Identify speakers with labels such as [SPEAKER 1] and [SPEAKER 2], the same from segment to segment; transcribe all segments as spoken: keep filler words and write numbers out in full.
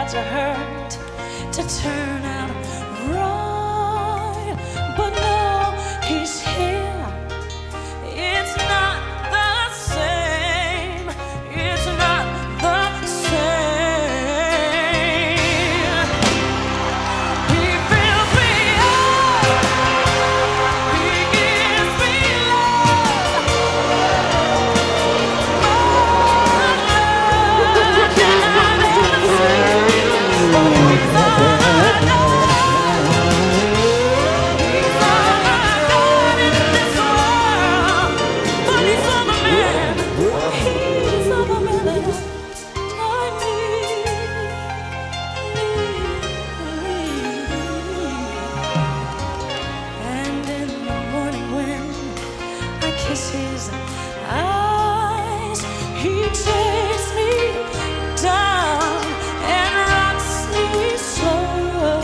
[SPEAKER 1] had to hurt to turn out right. But now he's here. It's not the same. It's not the same. He fills me up. He gives me love. More love than I've ever seen. He's all I know. He's all I got in this world. But he's all the man. He's all the man that I need. And in the morning when I kiss his eyes, he takes me down and rocks me slow.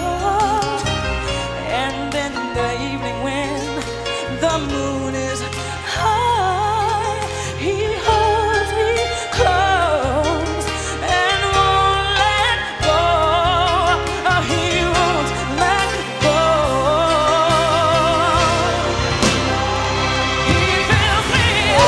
[SPEAKER 1] And in the evening when the moon is high, he holds me close and won't let go. Oh, he won't let go. He fills me up.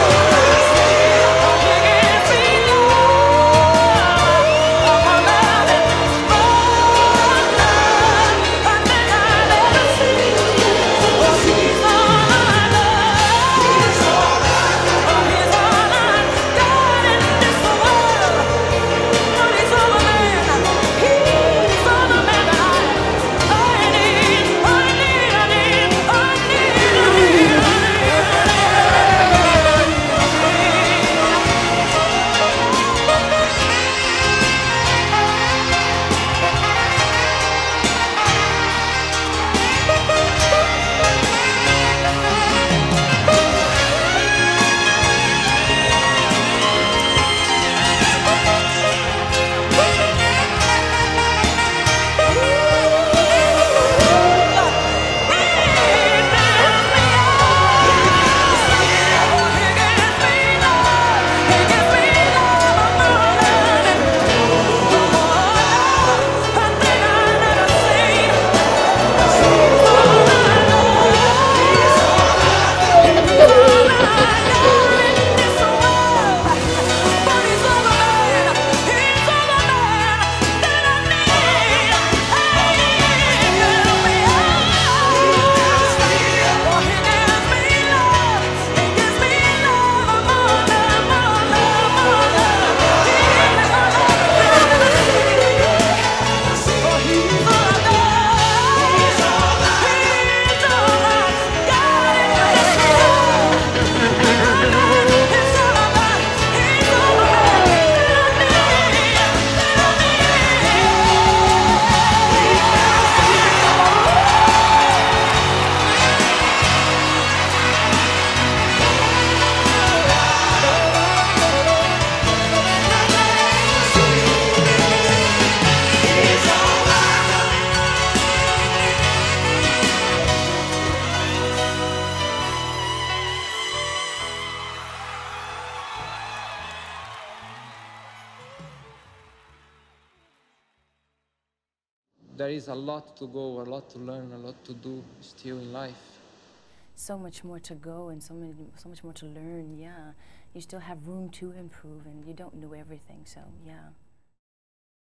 [SPEAKER 1] He gives me love. More love and more love than I've ever seen. Oh, he's all I love. He's all I love. Oh, he's all I got in this world. But he's all the man. He's all the man that I, I need. I need, I need, I need, I need, I
[SPEAKER 2] There is a lot to go, a lot to learn, a lot to do still in life.
[SPEAKER 3] So much more to go and so many, so much more to learn, yeah. You still have room to improve and you don't know everything, so yeah.